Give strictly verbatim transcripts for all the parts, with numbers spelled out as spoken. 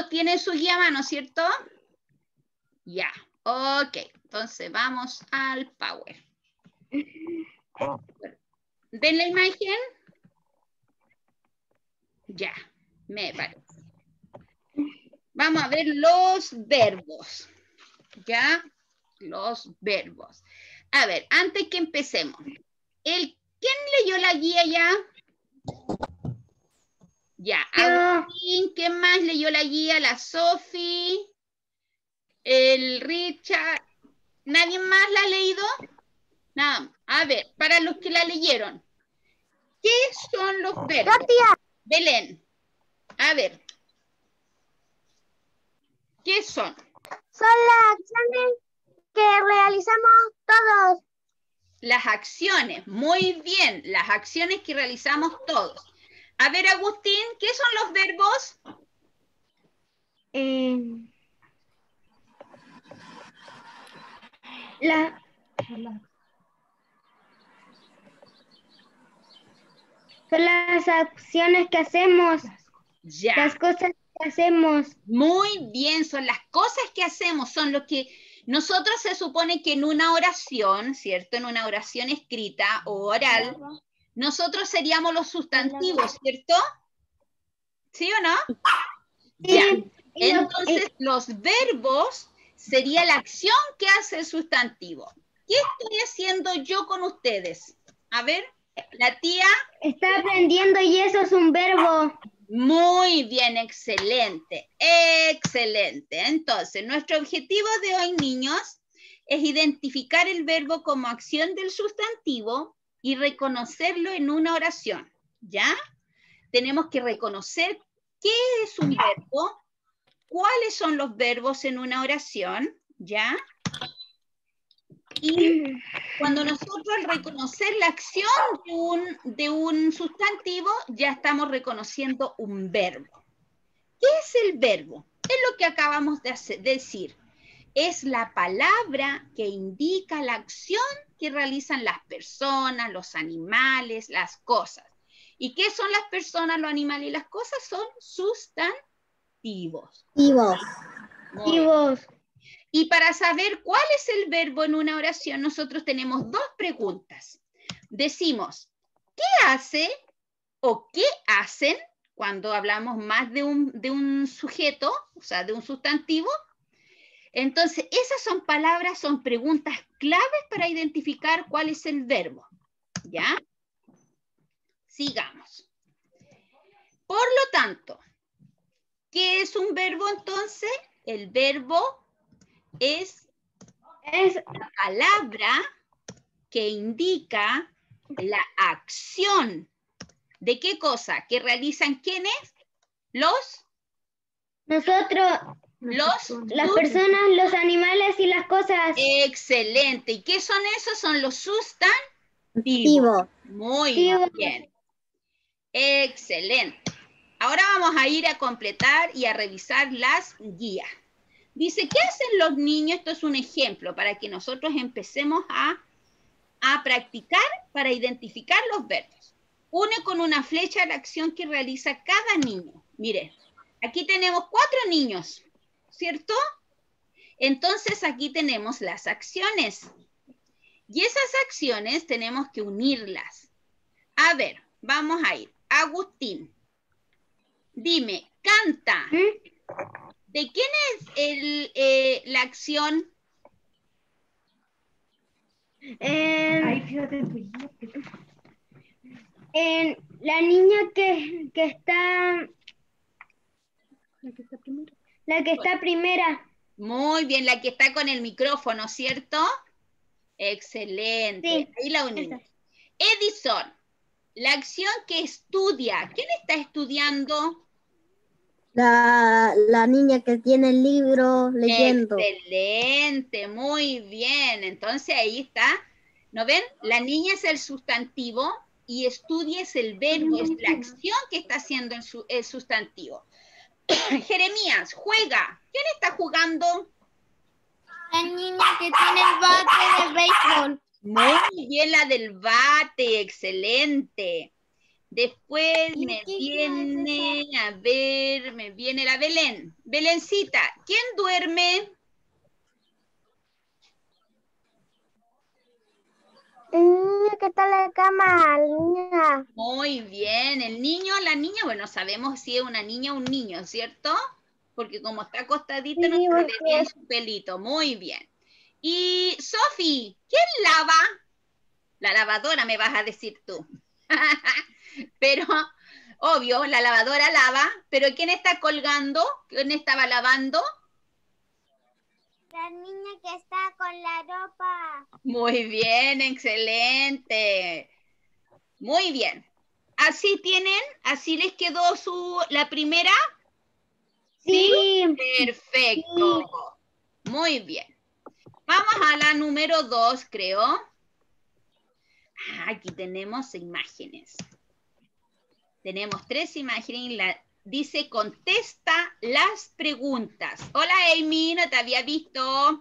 Todos tienen su guía a mano, ¿cierto? Ya, ok. Entonces vamos al Power. ¿Ven la imagen? Ya, me parece. Vamos a ver los verbos. ¿Ya? Los verbos. A ver, antes que empecemos. El, ¿quién leyó la guía ya? Ya, Agustín, ¿quién más leyó la guía? La Sofi, el Richard. ¿Nadie más la ha leído? Nada. A ver, para los que la leyeron. ¿Qué son los verbos? Belén. A ver. ¿Qué son? Son las acciones que realizamos todos. Las acciones. Muy bien. Las acciones que realizamos todos. A ver, Agustín, ¿qué son los verbos? Eh, la, son las acciones que hacemos. Ya. Las cosas que hacemos. Muy bien, son las cosas que hacemos, son lo que nosotros se supone que en una oración, ¿cierto? En una oración escrita o oral, nosotros seríamos los sustantivos, ¿cierto? ¿Sí o no? Ya. Entonces, los verbos sería la acción que hace el sustantivo. ¿Qué estoy haciendo yo con ustedes? A ver, la tía. Está aprendiendo y eso es un verbo. Muy bien, excelente, excelente. Entonces, nuestro objetivo de hoy, niños, es identificar el verbo como acción del sustantivo y reconocerlo en una oración, ¿ya? Tenemos que reconocer qué es un verbo, cuáles son los verbos en una oración, ¿ya? Y cuando nosotros al reconocer la acción de un, de un sustantivo, ya estamos reconociendo un verbo. ¿Qué es el verbo? Es lo que acabamos de hacer, decir. Es la palabra que indica la acción que realizan las personas, los animales, las cosas. ¿Y qué son las personas, los animales y las cosas? Son sustantivos. Sustantivos. Y para saber cuál es el verbo en una oración, nosotros tenemos dos preguntas. Decimos, ¿qué hace o qué hacen cuando hablamos más de un, de un sujeto, o sea, de un sustantivo? Entonces, esas son palabras, son preguntas claves para identificar cuál es el verbo. ¿Ya? Sigamos. Por lo tanto, ¿qué es un verbo entonces? El verbo es, es la palabra que indica la acción. ¿De qué cosa? ¿Que realizan quiénes? Los. Nosotros. Los. Las personas, los animales y las cosas. Excelente. ¿Y qué son esos? Son los sustantivos. Muy Sustantivos. bien. Excelente. Ahora vamos a ir a completar y a revisar las guías. Dice, ¿qué hacen los niños? Esto es un ejemplo para que nosotros empecemos a, a practicar para identificar los verbos. Une con una flecha la acción que realiza cada niño. Mire, aquí tenemos cuatro niños, ¿cierto? Entonces aquí tenemos las acciones. Y esas acciones tenemos que unirlas. A ver, vamos a ir. Agustín, dime, canta. ¿De quién es el, eh, la acción? Eh, Ay, fíjate en tu guía, en la niña que, que está... La que está primera. La que está primera. Muy bien, la que está con el micrófono, ¿cierto? Excelente. Sí, ahí la unimos. Edison, la acción que estudia. ¿Quién está estudiando? La, la niña que tiene el libro leyendo. Excelente, muy bien. Entonces ahí está. ¿No ven? La niña es el sustantivo y estudia es el verbo, es la acción que está haciendo el, su, el sustantivo. Jeremías, juega. ¿Quién está jugando? La niña que tiene el bate de béisbol. Muy bien, la del bate, excelente. Después me viene, a ver, me viene la Belén. Belencita, ¿quién duerme? El niño que está en la cama, la niña. Muy bien, el niño, la niña, bueno, sabemos si es una niña o un niño, ¿cierto? Porque como está acostadita, no Sí, se le ve porque bien su pelito. Muy bien. Y, Sofi, ¿quién lava? La lavadora, me vas a decir tú. Pero, obvio, la lavadora lava, pero ¿quién está colgando? ¿Quién estaba lavando? la niña que está con la ropa. Muy bien, excelente. Muy bien. ¿Así tienen? ¿Así les quedó su, la primera? ¿Sí? Sí. Perfecto. Sí. Muy bien. Vamos a la número dos, creo. Ah, aquí tenemos imágenes. Tenemos tres imágenes y la, dice contesta las preguntas. Hola Amy, no te había visto.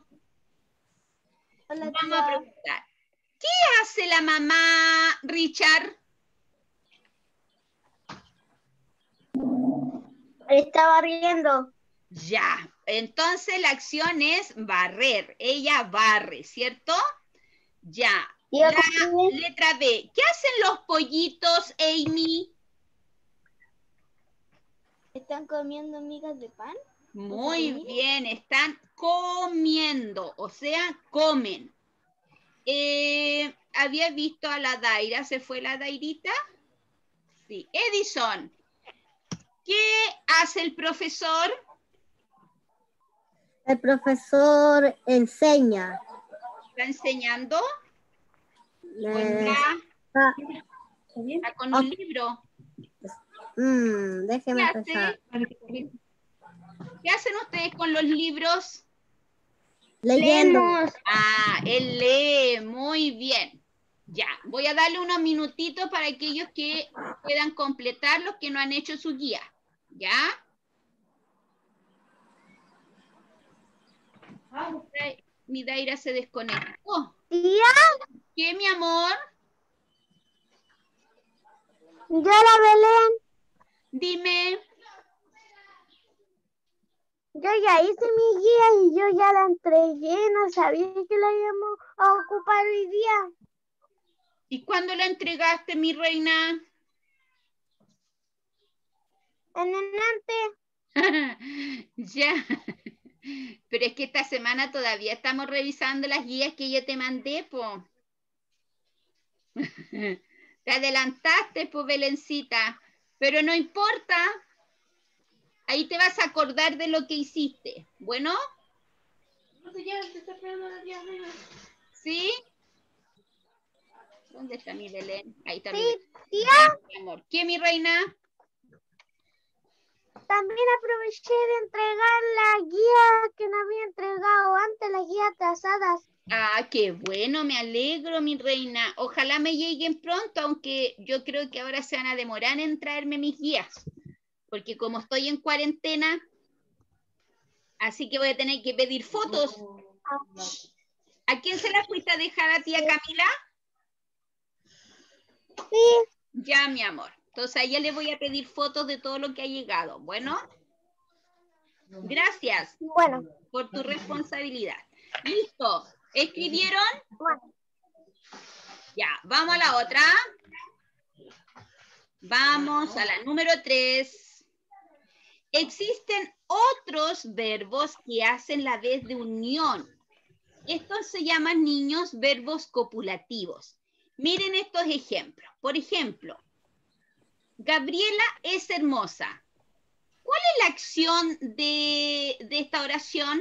Hola, Vamos tía. a preguntar. ¿Qué hace la mamá, Richard? Estaba riendo. Ya, entonces la acción es barrer. Ella barre, ¿cierto? Ya. Iba La a comer. letra B. ¿Qué hacen los pollitos, Amy? ¿Están comiendo migas de pan? Muy bien, están comiendo, o sea, comen. Eh, ¿Había visto a la Daira? ¿Se fue la Dairita? Sí. Edison, ¿qué hace el profesor? El profesor enseña. ¿Está enseñando? ¿O Eh, está, ah, está con oh, un libro? mm, ¿Qué déjeme pensar. hace? ¿Qué hacen ustedes con los libros? Leyendo. Ah, él lee, muy bien. Ya, voy a darle unos minutitos para aquellos que puedan completar los que no han hecho su guía. ¿Ya? Mi Daira se desconectó. Tía, ¿Qué, mi amor? yo la Belén. Dime. Yo ya hice mi guía y yo ya la entregué. No sabía que la íbamos a ocupar hoy día. ¿Y cuándo la entregaste, mi reina? En adelante. Ya. Pero es que esta semana todavía estamos revisando las guías que yo te mandé, po. Te adelantaste, po, Belencita. Pero no importa. Ahí te vas a acordar de lo que hiciste. ¿Bueno? ¿Sí? ¿Dónde está mi Belén? Ahí está mi Belén. Sí, tía. Ya, mi amor. ¿Qué, mi reina? También aproveché de entregar la guía que me había entregado antes, las guías atrasadas. Ah, qué bueno, me alegro, mi reina. Ojalá me lleguen pronto, aunque yo creo que ahora se van a demorar en traerme mis guías, porque como estoy en cuarentena, así que voy a tener que pedir fotos. ¿A quién se las fuiste a dejar a tía Camila? Sí. Ya, mi amor. Entonces a ella le voy a pedir fotos de todo lo que ha llegado. Bueno, gracias Bueno. por tu responsabilidad. Listo. ¿Escribieron? Bueno. Ya, vamos a la otra. Vamos a la número tres. Existen otros verbos que hacen la vez de unión. Estos se llaman, niños, verbos copulativos. Miren estos ejemplos. Por ejemplo, Gabriela es hermosa. ¿Cuál es la acción de, de esta oración?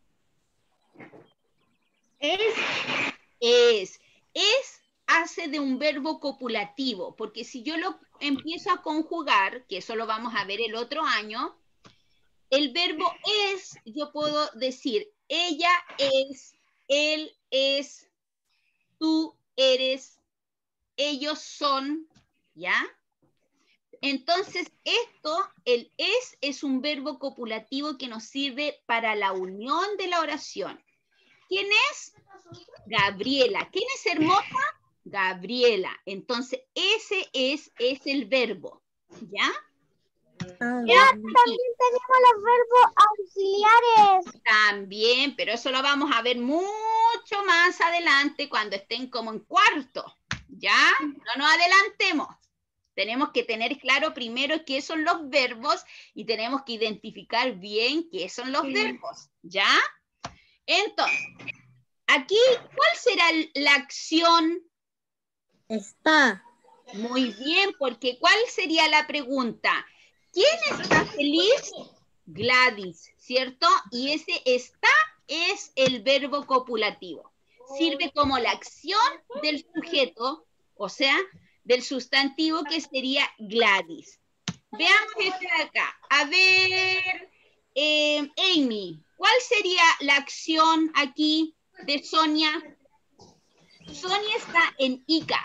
Es. Es. Es hace de un verbo copulativo, porque si yo lo empiezo a conjugar, que eso lo vamos a ver el otro año, el verbo es, yo puedo decir, ella es, él es, tú eres, ellos son, ¿ya? Entonces, esto, el es, es un verbo copulativo que nos sirve para la unión de la oración. ¿Quién es? Gabriela. ¿Quién es hermosa? Gabriela. Entonces, ese es, es el verbo, ¿ya? Ah, también tenemos los verbos auxiliares. También, pero eso lo vamos a ver mucho más adelante cuando estén como en cuarto, ¿ya? No nos adelantemos. Tenemos que tener claro primero qué son los verbos y tenemos que identificar bien qué son los sí. verbos, ¿ya? Entonces, aquí, ¿cuál será la acción? Está. Muy bien, porque ¿cuál sería la pregunta? ¿Quién está feliz? Gladys, ¿cierto? Y ese está es el verbo copulativo. Sirve como la acción del sujeto, o sea, del sustantivo que sería Gladys. Veamos este de acá. A ver, eh, Amy, ¿cuál sería la acción aquí de Sonia? Sonia está en Ica.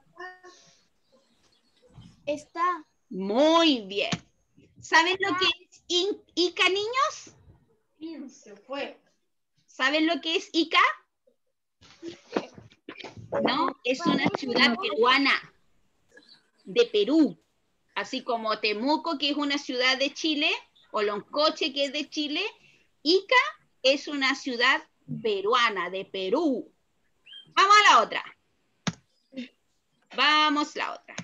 Está. Muy bien. ¿Saben lo que es Ica, niños? Se fue. ¿Saben lo que es Ica? No, es una ciudad peruana de Perú. Así como Temuco, que es una ciudad de Chile, o Loncoche, que es de Chile. Ica es una ciudad peruana, de Perú. Vamos a la otra. Vamos a la otra.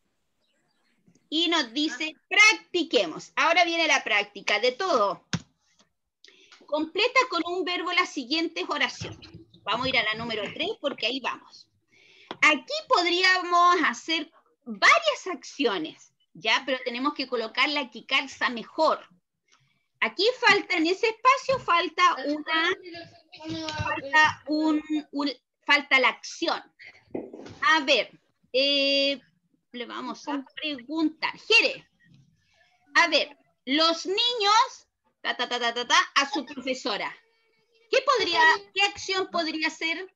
Y nos dice, practiquemos. Ahora viene la práctica de todo. Completa con un verbo las siguientes oraciones. Vamos a ir a la número tres porque ahí vamos. Aquí podríamos hacer varias acciones, ¿ya? Pero tenemos que colocar la que calza mejor. Aquí falta, en ese espacio, falta una, falta un, un falta la acción. A ver, eh, le vamos a preguntar. Jere, a ver, los niños, ta, ta, ta, ta, ta, ta, a su profesora. ¿Qué podría, qué acción podría ser?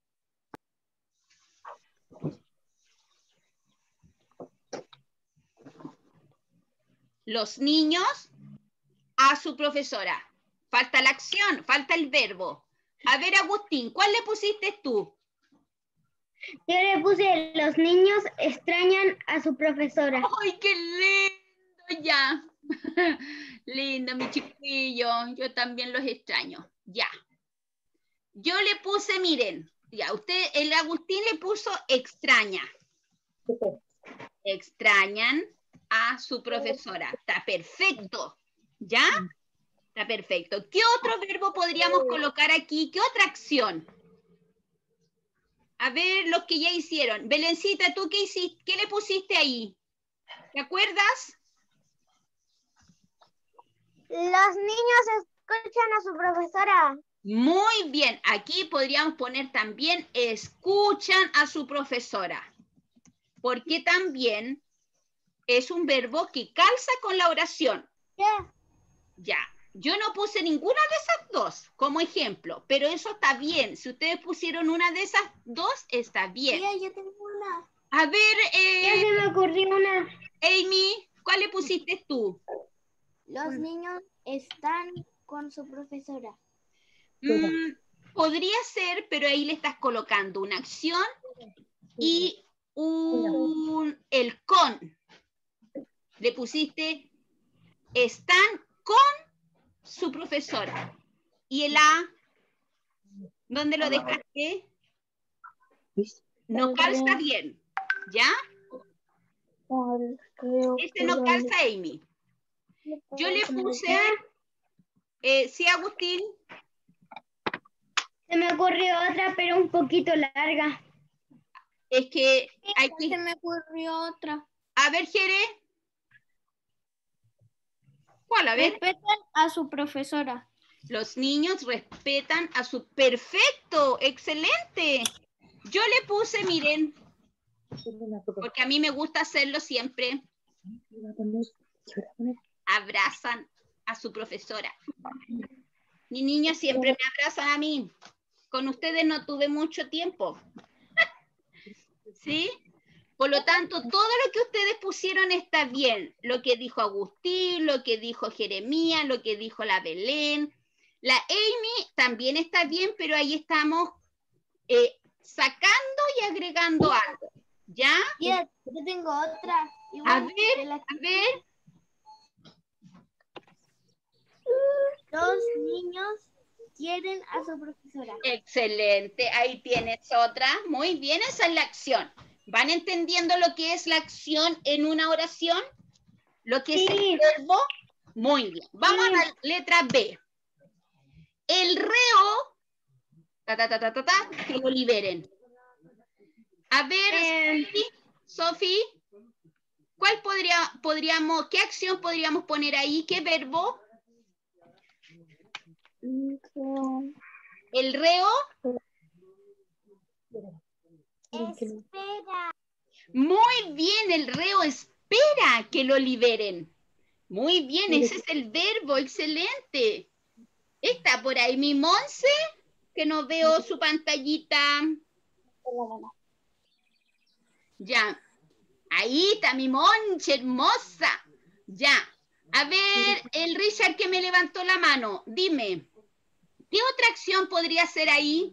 Los niños a su profesora. Falta la acción, falta el verbo. A ver, Agustín, ¿cuál le pusiste tú? Yo le puse, los niños extrañan a su profesora. ¡Ay, qué lindo! Ya. Lindo, mi chiquillo. Yo también los extraño. Ya. Yo le puse, miren, ya, usted, el Agustín le puso extraña. Extrañan a su profesora. Está perfecto. ¿Ya? Está perfecto. ¿Qué otro verbo podríamos colocar aquí? ¿Qué otra acción? A ver, los que ya hicieron. Belencita, ¿tú qué hiciste? ¿Qué le pusiste ahí? ¿Te acuerdas? Los niños escuchan a su profesora. Muy bien. Aquí podríamos poner también escuchan a su profesora. Porque también es un verbo que calza con la oración. Yeah. Ya. Yo no puse ninguna de esas dos como ejemplo, pero eso está bien. Si ustedes pusieron una de esas dos, está bien. Yeah, yo tengo una. A ver, eh, ya se me ocurrió una. Amy, ¿cuál le pusiste tú? Los niños están con su profesora. Mm, podría ser, pero ahí le estás colocando una acción y un, el con. Le pusiste están con su profesora. ¿Y el a? ¿Dónde lo dejaste? No calza bien, ¿ya? Este no calza, Amy. Yo le puse, eh, sí, Agustín. Se me ocurrió otra, pero un poquito larga. Es que hay que... Se me ocurrió otra. A ver, Jere. ¿Cuál? A ver. Respetan a su profesora. Los niños respetan a su... ¡Perfecto! ¡Excelente! Yo le puse, miren, porque a mí me gusta hacerlo siempre. Abrazan a su profesora. Mis niños siempre me abrazan a mí. Con ustedes no tuve mucho tiempo. ¿Sí? Por lo tanto, todo lo que ustedes pusieron está bien. Lo que dijo Agustín, lo que dijo Jeremías, lo que dijo la Belén. La Amy también está bien, pero ahí estamos eh, sacando y agregando algo. ¿Ya? Yes, yo tengo otra. A Igual ver, de la- a ver. Dos niños quieren a su profesora. Excelente, ahí tienes otra. Muy bien, esa es la acción. ¿Van entendiendo lo que es la acción en una oración? ¿Lo que es el verbo? Muy bien. Vamos Sí. a la letra B. El reo, ta, ta, ta, ta, ta, ta, que lo liberen. A ver, Eh, Sofi, ¿cuál podría, podríamos, qué acción podríamos poner ahí? ¿Qué verbo? El reo. Espera. Muy bien, el reo espera que lo liberen. Muy bien, ese es el verbo, excelente. ¿Está por ahí mi Monse? Que no veo su pantallita. Ya, ahí está mi Monche, hermosa. Ya, a ver, el Richard que me levantó la mano, dime, ¿qué otra acción podría ser ahí?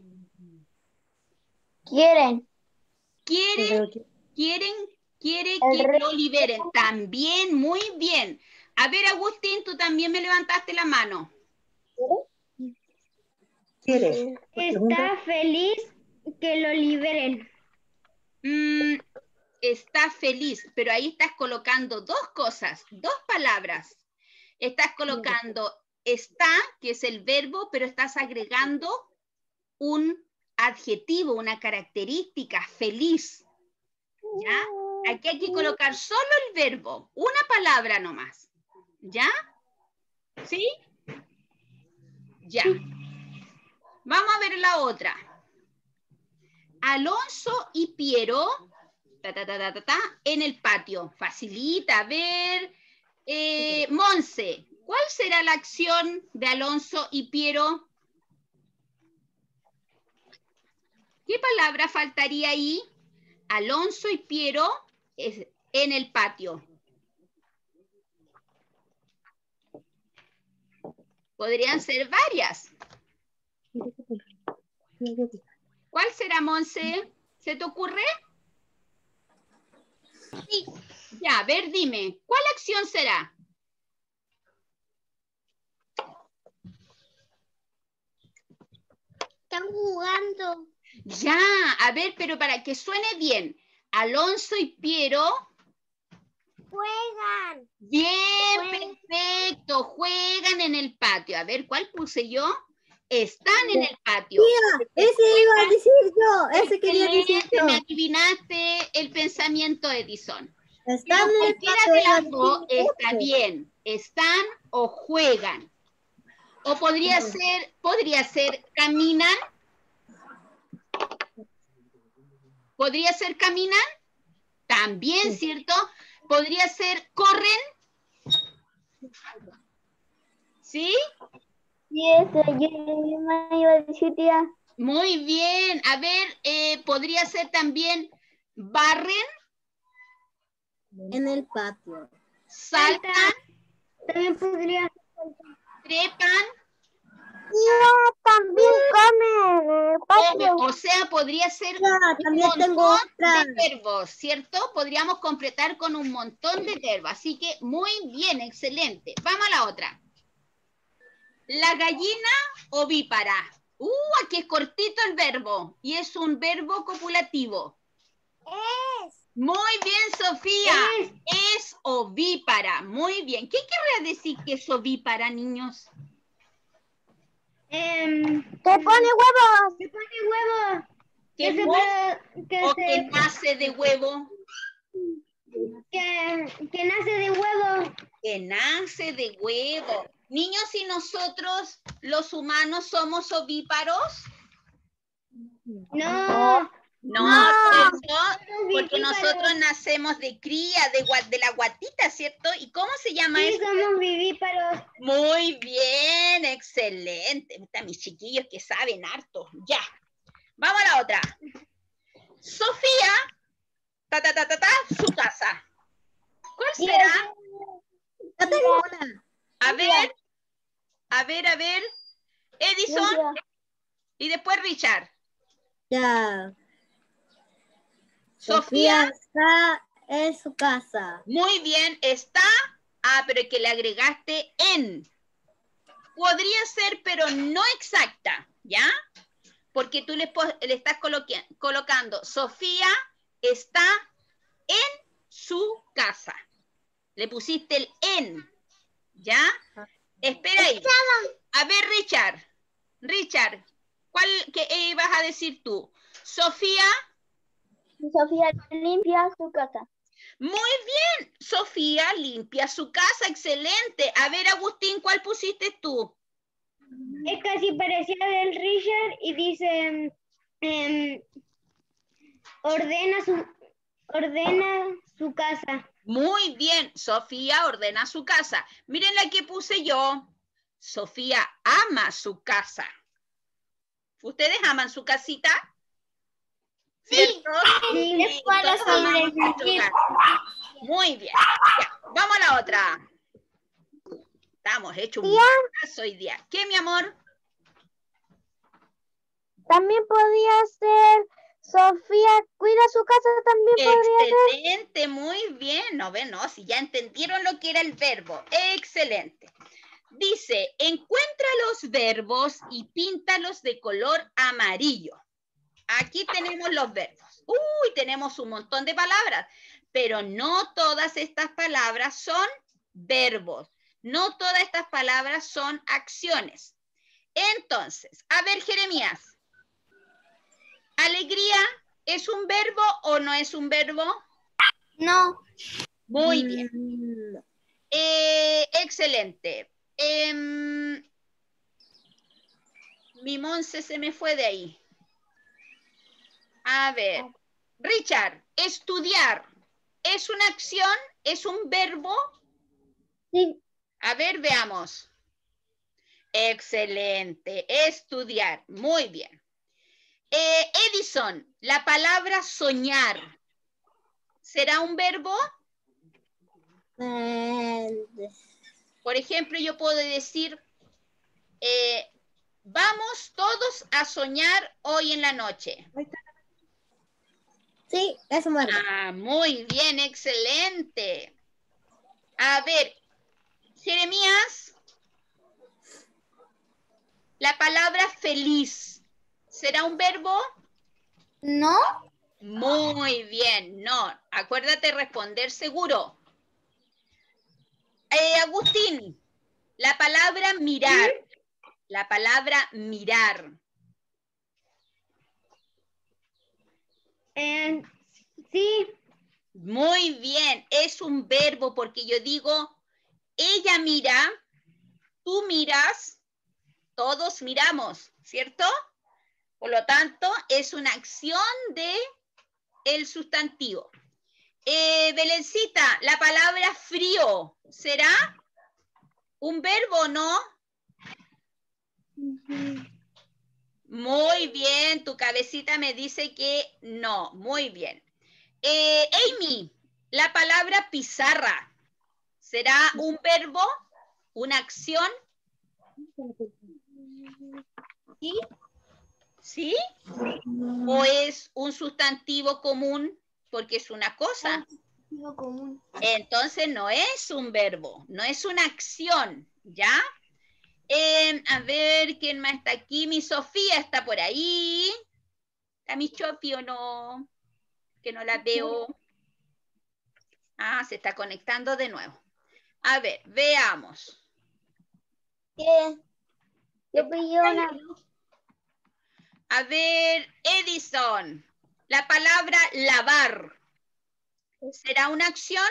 Quieren. ¿Quieren, quieren, quiere El que reo. lo liberen? También, muy bien. A ver, Agustín, tú también me levantaste la mano. ¿Quiere? Está feliz que lo liberen. Mm, está feliz, pero ahí estás colocando dos cosas, dos palabras. Estás colocando está, que es el verbo, pero estás agregando un adjetivo, una característica, feliz. ¿Ya? Aquí hay que colocar solo el verbo, una palabra nomás. ¿Ya? ¿Sí? Ya. Vamos a ver la otra. Alonso y Piero, ta, ta, ta, ta, ta, ta, en el patio. Facilita, a ver. Eh, Monse, ¿cuál será la acción de Alonso y Piero? ¿Qué palabra faltaría ahí? Alonso y Piero es en el patio. Podrían ser varias. ¿Cuál será, Monse? ¿Se te ocurre? Sí. Ya, a ver, dime, ¿cuál acción será? Están jugando. Ya, a ver, pero para que suene bien. Alonso y Piero. Juegan. Bien, Juegan. perfecto. Juegan en el patio. A ver, ¿cuál puse yo? Están en el patio. Tía, ese iba a decir yo, ese quería decir Excelente, yo. me adivinaste el pensamiento de Edison. Están Pero en el cualquiera patio, de iba a las dos decir está otro. bien. Están o juegan. O podría ser, podría ser caminan. Podría ser caminan. También, Sí. ¿cierto? Podría ser corren. ¿Sí? Sí, eso, yo, yo me iba a decir, tía. Muy bien. A ver, eh, podría ser también barren, En el patio. saltan, También podría. trepan. Tía, también come en el Obvio, o sea, podría ser Ya, un también montón tengo otra. de verbos, ¿cierto? Podríamos completar con un montón de verbos. Así que muy bien, excelente. Vamos a la otra. La gallina ovípara. Uh, aquí es cortito el verbo y es un verbo copulativo. Es. Muy bien, Sofía. Es. Es ovípara. Muy bien. ¿Qué querría decir que es ovípara, niños? Em, que pone huevos. Que pone huevos. ¿Que Que se, pone pro- que o se- que nace de huevo? que, que nace de huevos. Que nace de huevo. Niños, ¿y nosotros, los humanos, somos ovíparos? No. No, ¿cierto? Somos Porque vivíparos. nosotros nacemos de cría, de, gua- de la guatita, ¿cierto? ¿Y cómo se llama Sí, eso? somos vivíparos. Muy bien, excelente. Están mis chiquillos que saben harto. Ya. Vamos a la otra. Sofía, ta, ta, ta, ta, ta, su casa. ¿Cuál será? Ya tengo una. A ver, a ver, a ver. Edison y después Richard. Ya. Sofía. Sofía está en su casa. Muy bien, está. Ah, pero que le agregaste en. Podría ser, pero no exacta, ¿ya? Porque tú le, le estás colocando, Sofía está en su casa. Le pusiste el en, ¿ya? Espera ahí. A ver, Richard. Richard, ¿cuál que ibas a decir tú? Sofía. Sofía limpia su casa. Muy bien, Sofía limpia su casa, excelente. A ver, Agustín, ¿cuál pusiste tú? Es casi parecida del Richard y dice, um, ordena su, ordena su casa. Muy bien, Sofía ordena su casa. Miren la que puse yo. Sofía ama su casa. ¿Ustedes aman su casita? ¿Cierto? Sí, Sí, es para todos amamos nuestra sobrevivir. casa. Muy bien. Ya, vamos a la otra. Estamos hechos un caso hoy día. ¿Qué, mi amor? También podía ser Sofía cuida su casa, también podría ser. Excelente, muy bien. No ven, no, si ya entendieron lo que era el verbo. Excelente. Dice, encuentra los verbos y píntalos de color amarillo. Aquí tenemos los verbos. Uy, tenemos un montón de palabras, pero no todas estas palabras son verbos. No todas estas palabras son acciones. Entonces, a ver, Jeremías. ¿Alegría es un verbo o no es un verbo? No. Muy bien. Eh, excelente. Eh, mi Monse se me fue de ahí. A ver. Richard, estudiar. ¿Es una acción? ¿Es un verbo? Sí. A ver, veamos. Excelente. Estudiar. Muy bien. Eh, Edison, la palabra soñar, ¿será un verbo? Por ejemplo, yo puedo decir, eh, vamos todos a soñar hoy en la noche. Sí, es un verbo. Ah, muy bien, excelente. A ver, Jeremías, la palabra feliz, ¿será un verbo? No. Muy bien, no. Acuérdate responder seguro. Eh, Agustín, la palabra mirar. La palabra mirar. Eh, sí. Muy bien, es un verbo porque yo digo, ella mira, tú miras, todos miramos, ¿cierto? Por lo tanto, es una acción de el sustantivo. Eh, Belencita, la palabra frío, ¿será un verbo o no? Muy bien, tu cabecita me dice que no. Muy bien. Eh, Amy, la palabra pizarra, ¿será un verbo? ¿Una acción? Sí. ¿Sí? ¿O es un sustantivo común porque es una cosa? Común. Entonces no es un verbo, no es una acción, ¿ya? Eh, a ver, ¿quién más está aquí? Mi Sofía está por ahí. ¿Está mi Chopi o no? Que no la veo. Ah, se está conectando de nuevo. A ver, veamos. ¿Qué? Yo pillé una. A ver, Edison, la palabra lavar, ¿será una acción?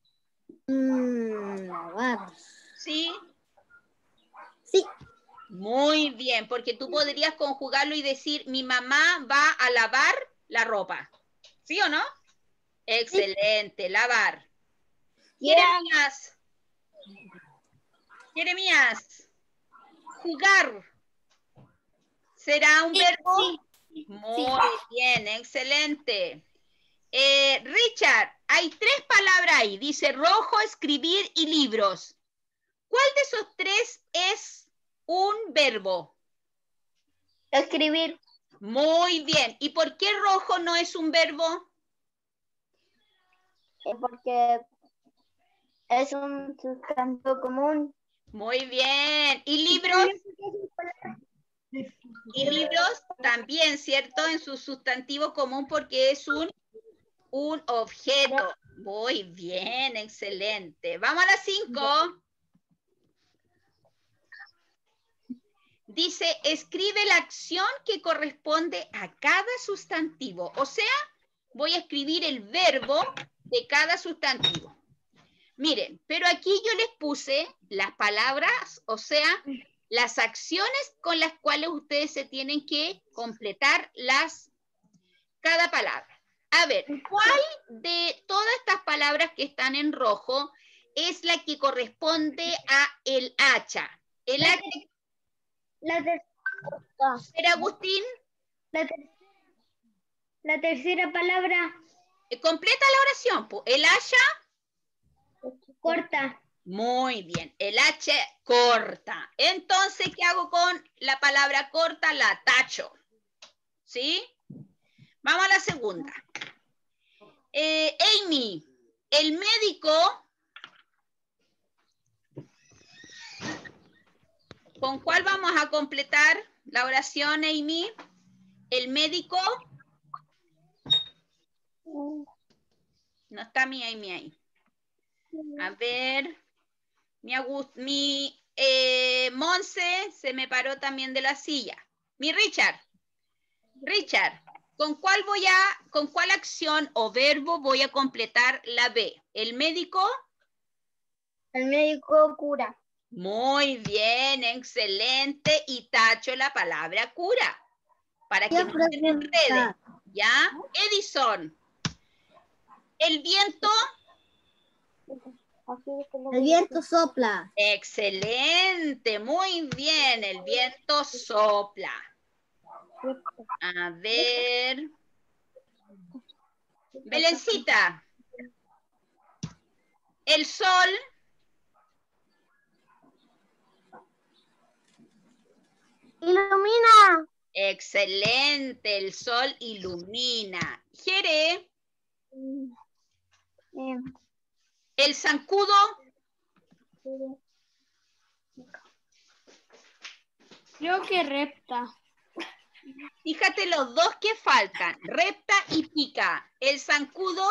Mm, lavar. Sí. Sí. Muy bien, porque tú podrías conjugarlo y decir, mi mamá va a lavar la ropa. ¿Sí o no? Excelente, lavar. Jeremías. Jeremías. Jugar. ¿Será un verbo? Sí. Muy bien, excelente. Eh, Richard, hay tres palabras ahí. Dice rojo, escribir y libros. ¿Cuál de esos tres es un verbo? Escribir. Muy bien. ¿Y por qué rojo no es un verbo? Eh, porque es un sustantivo común. Muy bien. ¿Y libros? Y libros también, ¿cierto? En su sustantivo común porque es un, un objeto. Muy bien, excelente. Vamos a las cinco. Dice, escribe la acción que corresponde a cada sustantivo. O sea, voy a escribir el verbo de cada sustantivo. Miren, pero aquí yo les puse las palabras, o sea, las acciones con las cuales ustedes se tienen que completar las, cada palabra. A ver, ¿cuál de todas estas palabras que están en rojo es la que corresponde a el hacha? El hacha, La, ter- ¿era Agustín? la, ter- la tercera palabra, Eh, Completa la oración. po. El hacha, corta. muy bien. El H corta. Entonces, ¿qué hago con la palabra corta? La tacho. ¿Sí? Vamos a la segunda. Eh, Amy, el médico, ¿con cuál vamos a completar la oración, Amy? El médico. No está mi Amy ahí. A ver, mi, August, mi eh, Monse se me paró también de la silla. Mi Richard. Richard, ¿con cuál voy a, con cuál acción o verbo voy a completar la B? ¿El médico? El médico cura. Muy bien, excelente. Y tacho la palabra cura. Para que no se me enrede. ¿Ya? Edison. El viento. El viento sopla. Excelente, muy bien. El viento sopla. A ver. Belencita. El sol. Ilumina. Excelente, el sol ilumina. Jere. El zancudo. Creo que repta. Fíjate los dos que faltan. Repta y pica. El zancudo.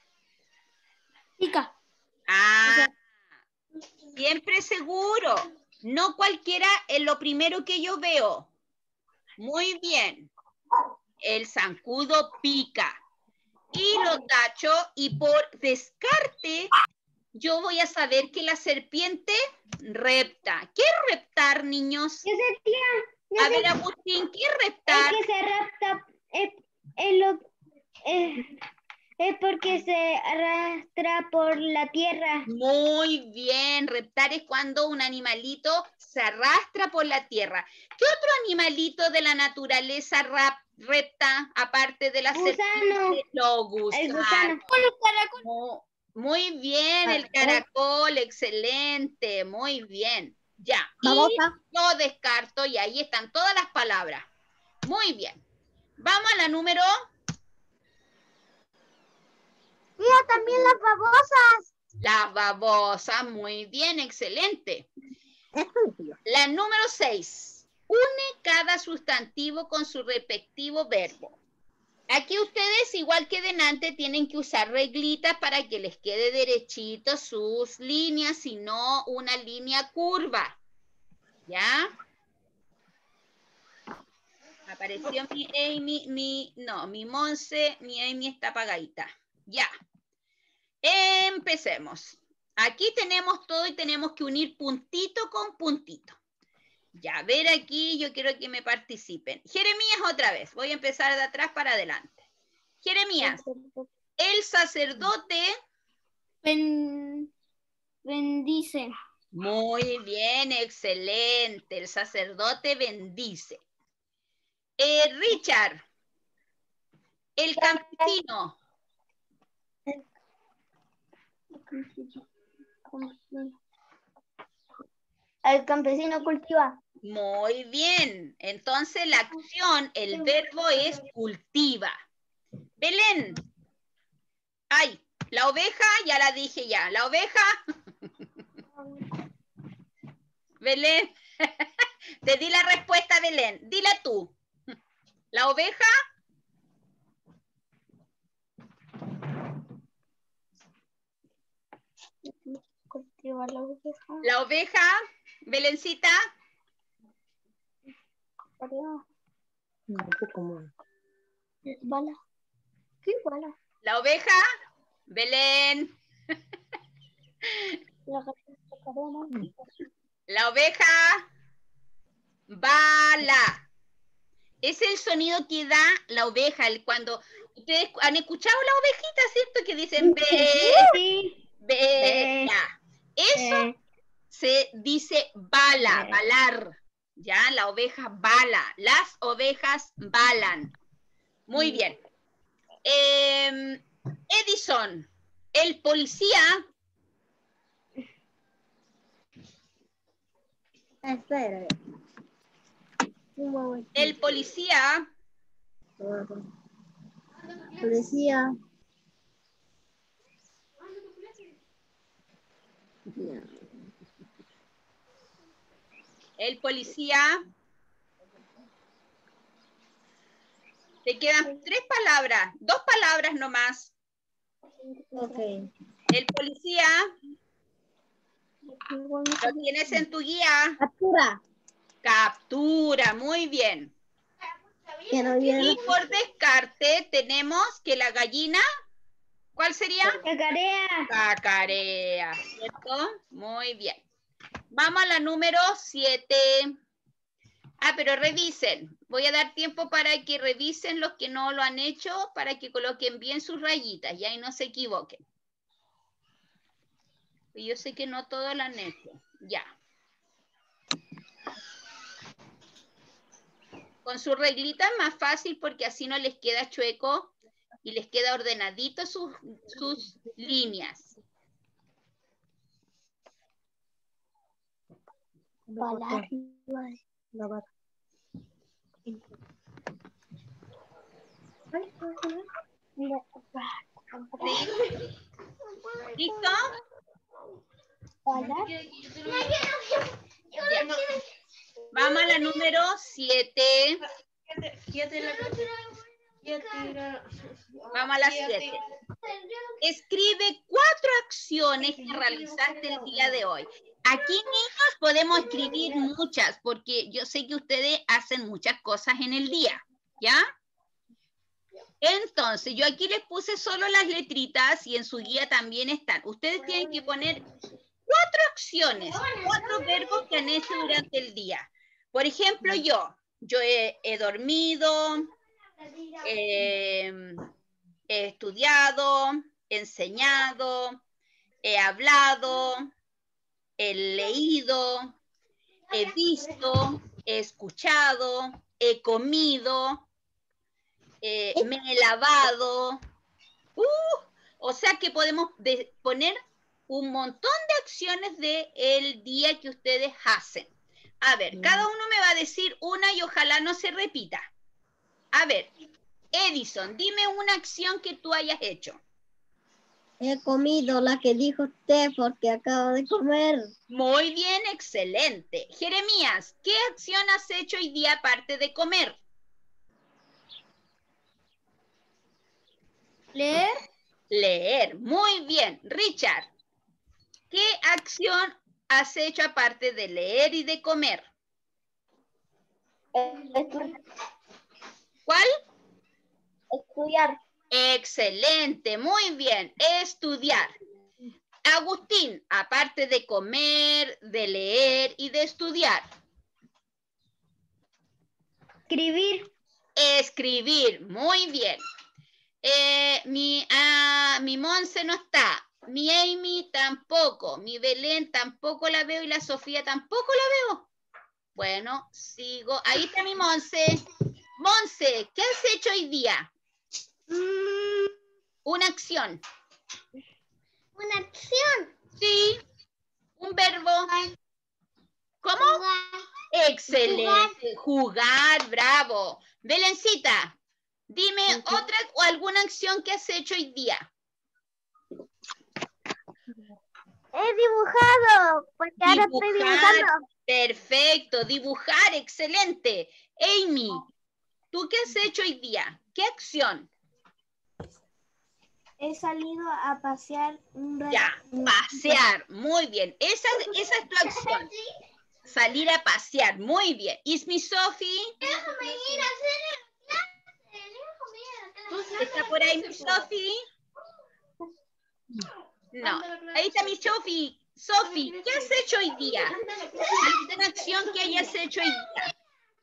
Pica. Ah, siempre seguro. No cualquiera es lo primero que yo veo. Muy bien. El zancudo pica. Y lo tacho y por descarte yo voy a saber que la serpiente repta. ¿Qué es reptar, niños? Ya sé, tía. Ya A sé. ver, Agustín, ¿qué es reptar? Es que se rapta. Es, es lo, es, es porque se arrastra por la tierra. Muy bien, reptar es cuando un animalito se arrastra por la tierra. ¿Qué otro animalito de la naturaleza rap, repta, aparte de la Gusano. serpiente? Los El gusanos. gusano. Muy bien, el caracol, excelente, muy bien. Ya, y Babosa. lo descarto y ahí están todas las palabras. Muy bien. Vamos a la número... Mira, también las babosas. Las babosas, muy bien, excelente. La número seis. Une cada sustantivo con su respectivo verbo. Aquí ustedes, igual que delante, tienen que usar reglitas para que les quede derechito sus líneas, y no una línea curva. ¿Ya? Apareció mi Amy, mi, no, mi Monse, mi Amy está apagadita. Ya. Empecemos. Aquí tenemos todo y tenemos que unir puntito con puntito. Ya, a ver aquí, yo quiero que me participen. Jeremías otra vez. Voy a empezar de atrás para adelante. Jeremías, el sacerdote... Ben, bendice. Muy bien, excelente. El sacerdote bendice. Eh, Richard, el campesino. El campesino cultiva. Muy bien. Entonces la acción, el verbo es cultiva. Belén. Ay, la oveja, ya la dije ya. La oveja. Belén. Te di la respuesta, Belén. Dila tú. La oveja. Cultiva la oveja. La oveja. Belencita. Bala. ¿Qué bala? La oveja. Belén. La cadena. La oveja. Bala. Es el sonido que da la oveja. El, cuando ustedes han escuchado la ovejita, ¿cierto? Que dicen be, Sí. bela. Eso Eh, se dice bala, eh. balar. Ya, la oveja bala. Las ovejas balan. Muy bien. Eh, Edison, el policía. Espera. Un momentito. El policía. Policía. El policía. Te quedan tres palabras, dos palabras nomás. Ok. El policía. Lo tienes en tu guía. Captura. Captura, muy bien. Que no viene. Y por descarte tenemos que la gallina, ¿cuál sería? Cacarea. Cacarea, ¿cierto? Muy bien. Vamos a la número siete. Ah, pero revisen. Voy a dar tiempo para que revisen los que no lo han hecho, para que coloquen bien sus rayitas y ahí no se equivoquen. Yo sé que no todos lo han hecho. Ya. Con su reglita es más fácil porque así no les queda chueco y les queda ordenadito sus, sus líneas. Balar. ¿Sí? ¿Listo? Balar. Ya. Vamos a la número siete. Vamos a la siete. Escribe cuatro acciones que realizaste el día de hoy. Aquí, niños, podemos escribir muchas, porque yo sé que ustedes hacen muchas cosas en el día, ¿ya? Entonces, yo aquí les puse solo las letritas y en su guía también están. Ustedes tienen que poner cuatro acciones, cuatro verbos que han hecho durante el día. Por ejemplo, yo, yo he, he dormido, eh, he estudiado, he enseñado, he hablado, he leído, he visto, he escuchado, he comido, eh, me he lavado. Uh, o sea que podemos de, poner un montón de acciones del día que ustedes hacen. A ver, cada uno me va a decir una y ojalá no se repita. A ver, Edison, dime una acción que tú hayas hecho. He comido la que dijo usted porque acabo de comer. Muy bien, excelente. Jeremías, ¿qué acción has hecho hoy día aparte de comer? Leer. Leer, muy bien. Richard, ¿qué acción has hecho aparte de leer y de comer? ¿Cuál? Estudiar. Excelente, muy bien. Estudiar. Agustín, aparte de comer, de leer y de estudiar. Escribir. Escribir, muy bien. Eh, mi, ah, mi Monse no está. Mi Amy tampoco. Mi Belén tampoco la veo y la Sofía tampoco la veo. Bueno, sigo. Ahí está mi Monse. Monse, ¿qué has hecho hoy día? Mm, Una acción. una acción. Sí. Un verbo. ¿Cómo? Jugar. Excelente. Jugar, bravo. Belencita, dime otra o alguna acción que has hecho hoy día. He dibujado, porque ahora estoy Dibujar, dibujando. perfecto. Dibujar, excelente. Amy, ¿tú qué has hecho hoy día? ¿Qué acción? He salido a pasear un rato. Ya, pasear. Muy bien. Esa, esa es tu acción. Salir a pasear. Muy bien. ¿Es mi Sophie? Déjame ir a hacer el clase. ¿Está por ahí mi Sophie? No. Ahí está mi Sophie. Sophie, ¿qué has hecho hoy día? ¿Alguna acción que hayas hecho hoy día?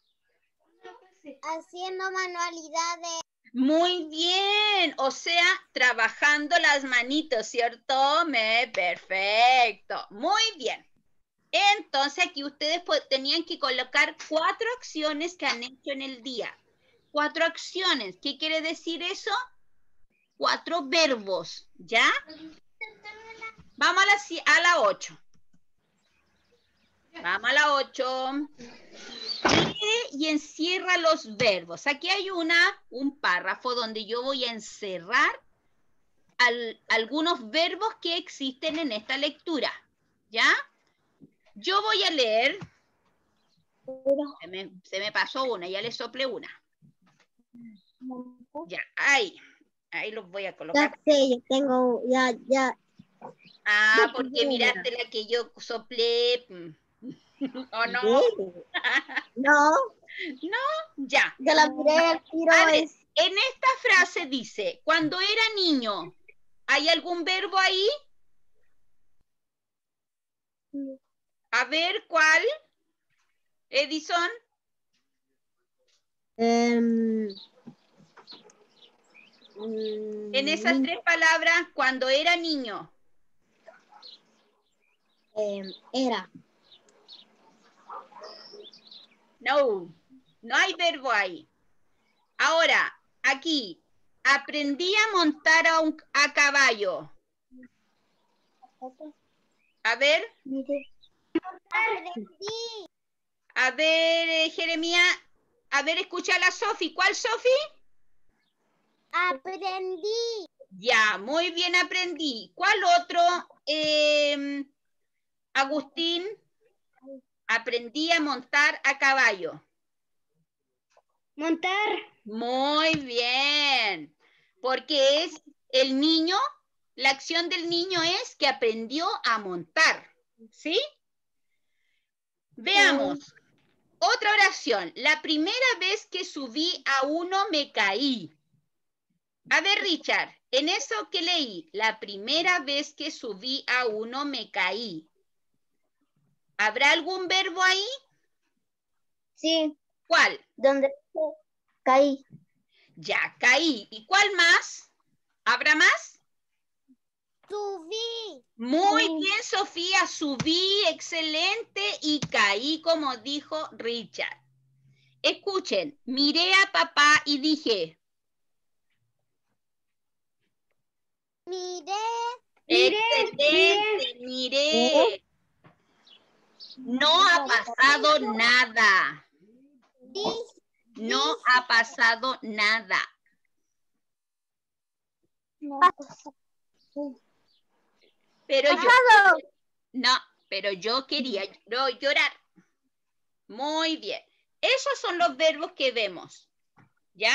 Haciendo manualidades. Muy bien, o sea, trabajando las manitos, ¿cierto? Me, perfecto, muy bien. Entonces aquí ustedes tenían que colocar cuatro acciones que han hecho en el día. Cuatro acciones, ¿qué quiere decir eso? Cuatro verbos, ¿ya? Vamos a la, a la ocho. Vamos a la ocho. Lee y encierra los verbos. Aquí hay una, un párrafo donde yo voy a encerrar al, algunos verbos que existen en esta lectura. ¿Ya? Yo voy a leer. Se me, se me pasó una, ya le soplé una. Ya, ahí. Ahí los voy a colocar. Ya sé, yo tengo, ya, ya. Ah, porque miraste la que yo soplé. ¿O no? No. No, ya. Yo la miré, tiro A ver, es... en esta frase dice, cuando era niño, ¿hay algún verbo ahí? A ver, ¿cuál? Edison. Um, En esas tres palabras, cuando era niño. Eh, era. No, no hay verbo ahí. Ahora, aquí, aprendí a montar a, un, a caballo. A ver. Aprendí. A ver, eh, Jeremías. A ver, escucha a la Sofi. ¿Cuál Sofi? Aprendí. Ya, muy bien aprendí. ¿Cuál otro? Eh, Agustín. Aprendí a montar a caballo. Montar. Muy bien. Porque es el niño, la acción del niño es que aprendió a montar. ¿Sí? Veamos. Otra oración. La primera vez que subí a uno me caí. A ver, Richard, en eso que leí, la primera vez que subí a uno me caí. ¿Habrá algún verbo ahí? Sí. ¿Cuál? ¿Dónde caí? Ya, caí. ¿Y cuál más? ¿Habrá más? Subí. Muy Sí. bien, Sofía. Subí, excelente, y caí, como dijo Richard. Escuchen, miré a papá y dije... Miré. Excelente, miré. No ha pasado nada. No ha pasado nada. Pero yo, no, pero yo quería llorar. Muy bien. Esos son los verbos que vemos. ¿Ya?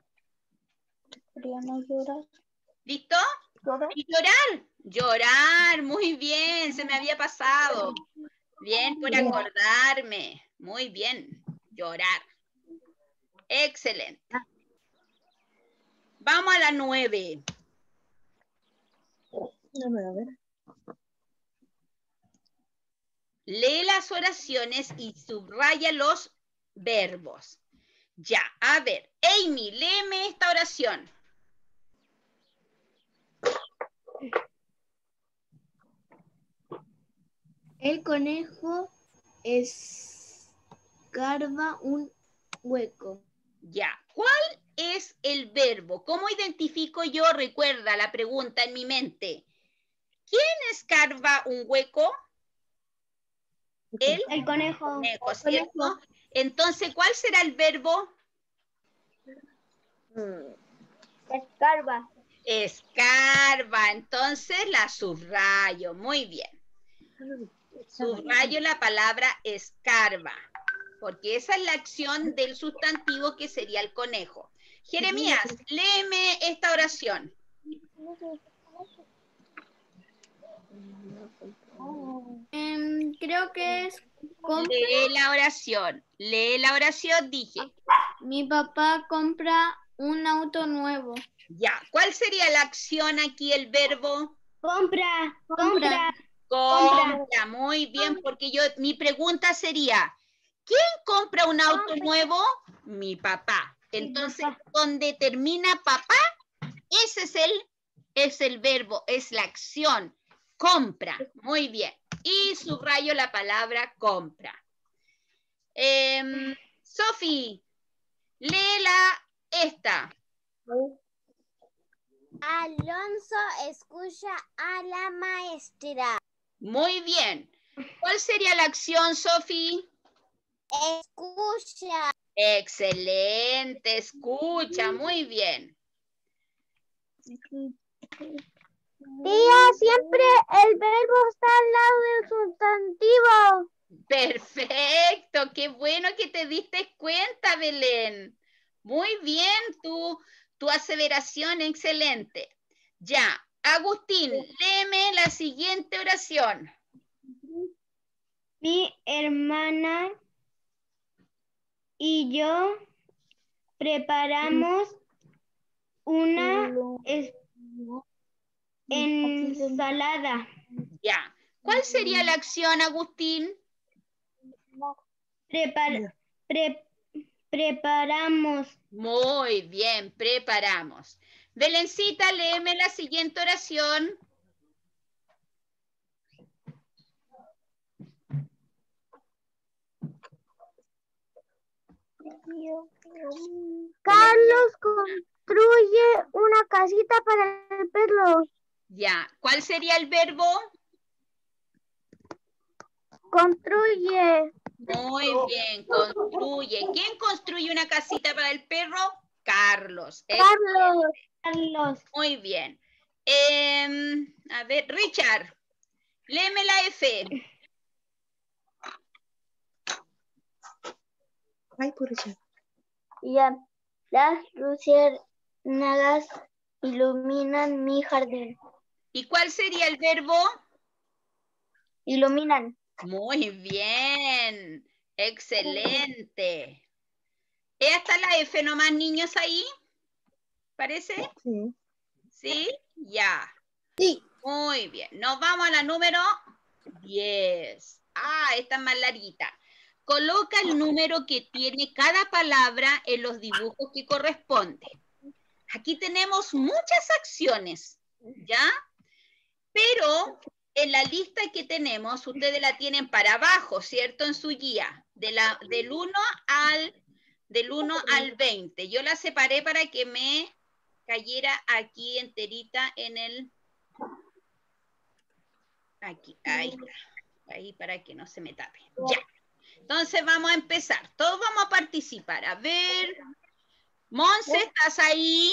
¿Listo? ¿Y llorar? Llorar, muy bien, se me había pasado. Bien por acordarme. Muy bien, llorar. Excelente. Vamos a la nueve. Lee las oraciones y subraya los verbos. Ya, a ver. Amy, léeme esta oración. El conejo escarba un hueco. Ya, ¿cuál es el verbo? ¿Cómo identifico yo? Recuerda la pregunta en mi mente. ¿Quién escarba un hueco? El, El conejo. conejo, ¿cierto? Entonces, ¿cuál será el verbo? Escarba. Escarba. Entonces, la subrayo. Muy bien. Subrayo la palabra escarba, porque esa es la acción del sustantivo que sería el conejo. Jeremías, léeme esta oración. Um, creo que es compra. Lee la oración. Lee la oración, dije. Mi papá compra un auto nuevo. Ya. ¿Cuál sería la acción aquí, el verbo? Compra, compra. Compra. Muy bien, porque yo, mi pregunta sería, ¿quién compra un auto nuevo? Mi papá. Entonces, donde termina papá, ese es el, es el verbo, es la acción. Compra. Muy bien. Y subrayo la palabra compra. Eh, Sofi, léela esta. Alonso escucha a la maestra. Muy bien. ¿Cuál sería la acción, Sofi? Escucha. Excelente, escucha, muy bien. Tía, siempre el verbo está al lado del sustantivo. Perfecto, qué bueno que te diste cuenta, Belén. Muy bien, tu, tu aseveración, excelente. Ya, Agustín, léeme la siguiente oración. Mi hermana y yo preparamos una es- ensalada. Ya, ¿cuál sería la acción, Agustín? Prepar- pre- preparamos. Muy bien, preparamos. Belencita, léeme la siguiente oración. Carlos construye una casita para el perro. Ya, ¿cuál sería el verbo? Construye. Muy bien, construye. ¿Quién construye una casita para el perro? Carlos. Carlos. Carlos. Muy bien. Eh, a ver, Richard, léeme la F. Ay, por Richard. Ya. Las luciérnagas iluminan mi jardín. ¿Y cuál sería el verbo? Iluminan. Muy bien. Excelente. ¿Esta es la F nomás, niños, ahí? ¿Parece? Sí. ¿Sí? Ya. Sí. Muy bien. Nos vamos a la número diez. Ah, esta es más larguita. Coloca el número que tiene cada palabra en los dibujos que corresponden. Aquí tenemos muchas acciones, ¿ya? Pero en la lista que tenemos, ustedes la tienen para abajo, ¿cierto? En su guía, de la, del uno al, del uno al veinte. Yo la separé para que me cayera aquí enterita en el... Aquí, ahí está. Ahí para que no se me tape. Ya. Entonces vamos a empezar. Todos vamos a participar. A ver. Monse, ¿estás ahí?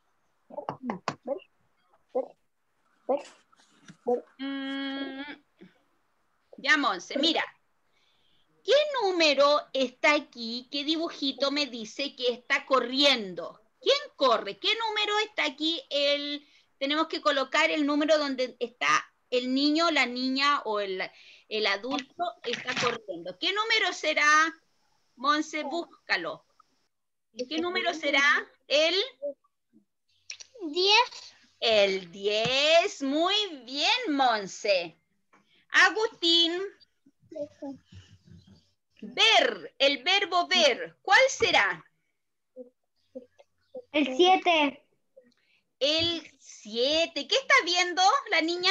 Mm, ya, Monse, mira. ¿Qué número está aquí? ¿Qué dibujito me dice que está corriendo? ¿Quién corre? ¿Qué número está aquí? El, tenemos que colocar el número donde está el niño, la niña o el, el adulto está corriendo. ¿Qué número será? Monse, búscalo. ¿Qué número será? El diez. El diez. Muy bien, Monse. Agustín. Ver, el verbo ver. ¿Cuál será? El siete. El siete. ¿Qué está viendo la niña?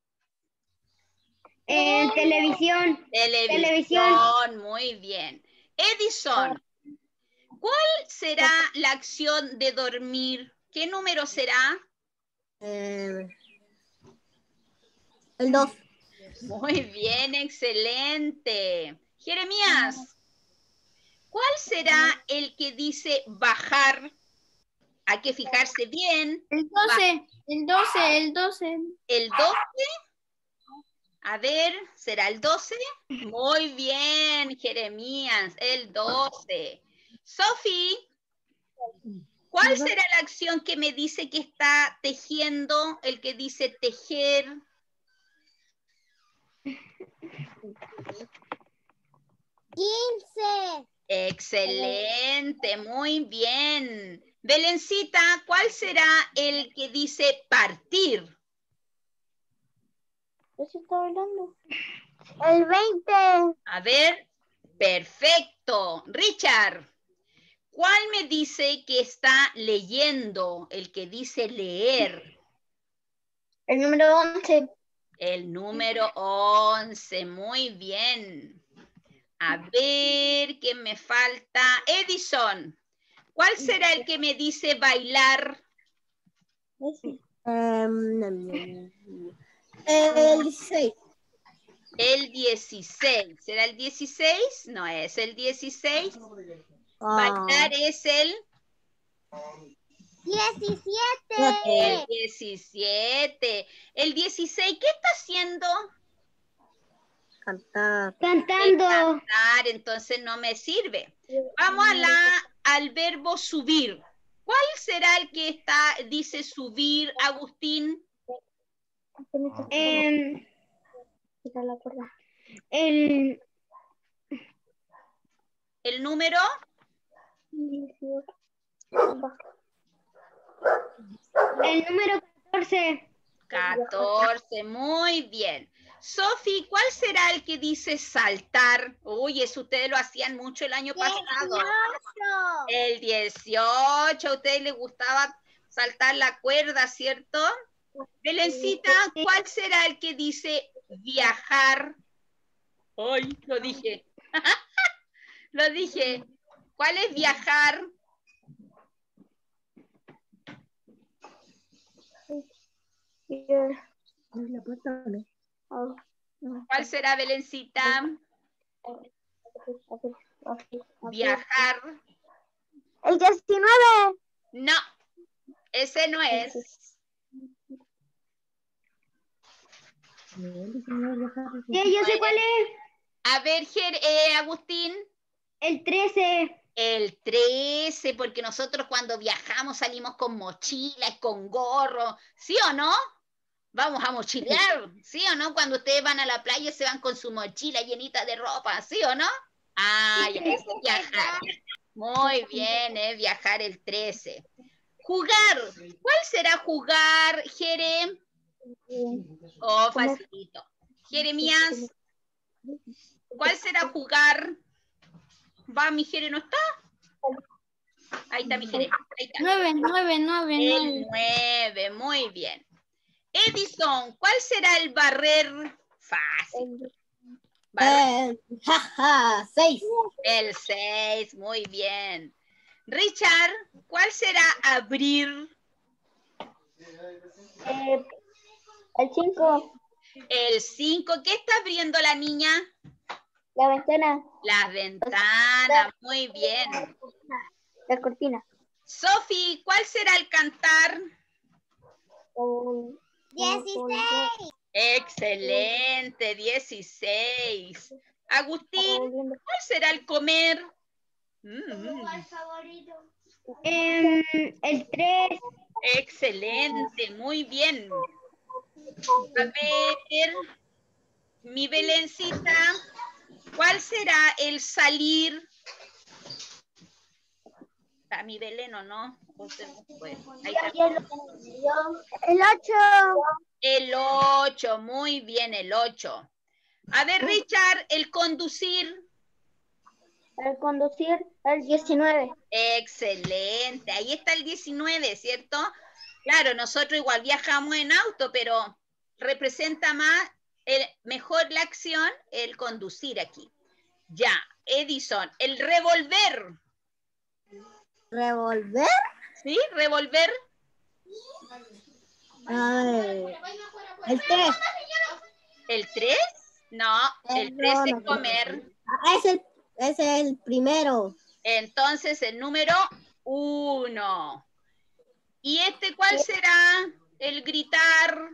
Eh, televisión. Televisión. Televisión. Muy bien. Edison, ¿cuál será la acción de dormir? ¿Qué número será? Eh, el dos. Muy bien, excelente. Jeremías, ¿cuál será el que dice bajar? Hay que fijarse bien. El doce, el doce, el doce. ¿El doce? A ver, ¿será el doce? Muy bien, Jeremías, el doce. Sofi, ¿cuál será la acción que me dice que está tejiendo? El que dice tejer. quince. Excelente, muy bien. Belencita, ¿cuál será el que dice partir? ¿Eso está hablando? El veinte. A ver, perfecto. Richard, ¿cuál me dice que está leyendo? El que dice leer. El número once. El número once, muy bien. A ver, ¿qué me falta? Edison, ¿cuál será el que me dice bailar? Um, el dieciséis. El dieciséis. ¿Será el dieciséis? No es el dieciséis. Ah, Bailar es el... diecisiete. El diecisiete. El dieciséis, ¿qué está haciendo? cantar. Cantando. Cantar, entonces no me sirve. Vamos a la, al verbo subir. ¿Cuál será el que está, dice subir, Agustín? Em, el, ¿El número? el número catorce. catorce, muy bien. Sofi, ¿cuál será el que dice saltar? Uy, eso ustedes lo hacían mucho el año pasado. El dieciocho, a ustedes les gustaba saltar la cuerda, ¿cierto? Belencita, ¿cuál será el que dice viajar? Ay, lo dije. Lo dije. ¿Cuál es viajar? ¿Cuál será, Belencita? Viajar. El diecinueve. No, ese no es. Ya, yo sé cuál es. A ver, Ger- eh, Agustín. El trece. El trece, porque nosotros cuando viajamos salimos con mochilas, con gorro, ¿sí o no? Vamos a mochilear, ¿sí o no? Cuando ustedes van a la playa se van con su mochila llenita de ropa, ¿sí o no? Ah, ya, es viajar. Muy bien, es viajar el trece. Jugar. ¿Cuál será jugar, Jere? Oh, facilito. Jeremías, ¿cuál será jugar? ¿Va, mi Jere no está? Ahí está mi Jere. Ahí está. Nueve, nueve, nueve, El nueve. nueve, muy bien. Edison, ¿cuál será el barrer? Fácil. Barrer. Eh, jaja, seis. El seis, muy bien. Richard, ¿cuál será abrir? Eh, el cinco. El cinco. ¿Qué está abriendo la niña? La ventana. Las ventanas, muy bien. La cortina. Sofi, ¿cuál será el cantar? dieciséis. Excelente, dieciséis. Agustín, ¿cuál será el comer? Mm, Em, el tres. excelente, muy bien. A ver, mi Belencita, ¿cuál será el salir? ¿A mi Belén o no? O se nos fue. Ahí está. El ocho. El ocho, muy bien, el ocho. A ver, Richard, el conducir. El conducir. El diecinueve. Excelente, ahí está el diecinueve, ¿cierto? Claro, nosotros igual viajamos en auto, pero representa más, el, mejor la acción, el conducir aquí. Ya, Edison, el revolver. ¿Revolver? ¿Sí? Revolver. Ay, el tres. ¿El tres? No, el tres es comer. Es el, es el primero. Entonces el número uno. ¿Y este cuál será? El gritar.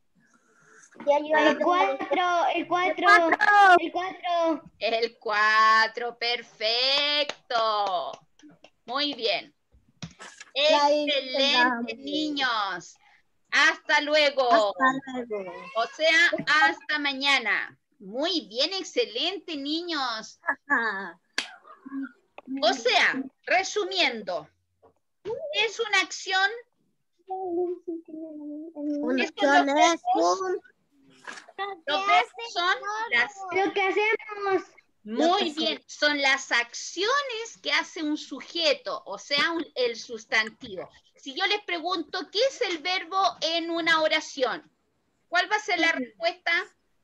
El cuatro, el cuatro, el cuatro. El cuatro, perfecto. Muy bien. Excelente, niños. Hasta luego. Hasta luego. O sea, hasta mañana. Muy bien, excelente, niños. O sea, resumiendo, es una acción. Una Estos acción los es verbos, un... los verbos son las... Lo que hacemos. Muy bien, son las acciones que hace un sujeto, o sea, un- el sustantivo. Si yo les pregunto, ¿qué es el verbo en una oración? ¿Cuál va a ser la respuesta?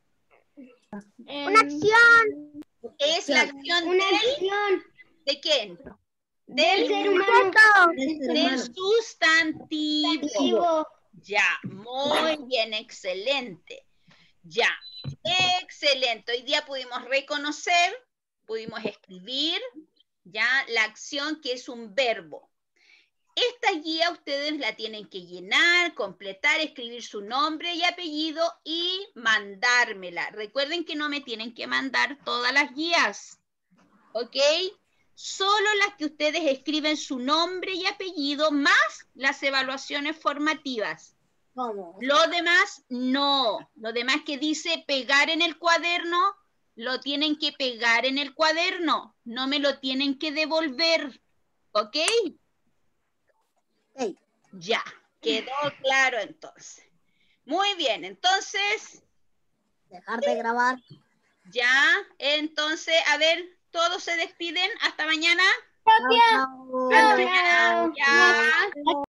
Una acción. Es la acción Una del, acción. ¿de quién? Del Del, ser humano. del sustantivo. Vivo. Ya, muy bien, excelente. Ya, excelente. Hoy día pudimos reconocer, pudimos escribir, ya, la acción que es un verbo. Esta guía ustedes la tienen que llenar, completar, escribir su nombre y apellido y mandármela. Recuerden que no me tienen que mandar todas las guías, ¿ok? Solo las que ustedes escriben su nombre y apellido más las evaluaciones formativas. ¿Cómo? Lo demás, no. Lo demás que dice pegar en el cuaderno, lo tienen que pegar en el cuaderno. No me lo tienen que devolver. ¿Ok? Hey, Ya, quedó claro entonces. Muy bien, entonces, dejar de grabar. ya, entonces, a ver, todos se despiden. Hasta mañana. Chao, chao. Hasta mañana. Ya.